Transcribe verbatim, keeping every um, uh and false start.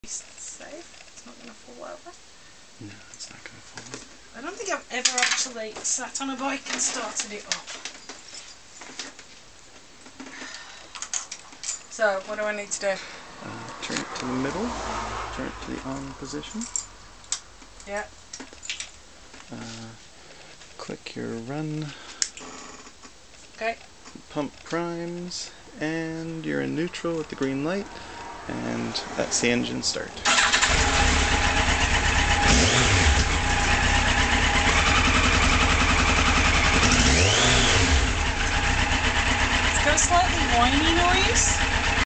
Safe. It's not going to fall over. No, it's not going to fall over. I don't think I've ever actually sat on a bike and started it up. So, what do I need to do? Uh, turn it to the middle. Turn it to the on position. Yeah. Uh, click your run. Okay. Pump primes, and you're in neutral with the green light, and that's the engine start. It's got a slightly whiny noise.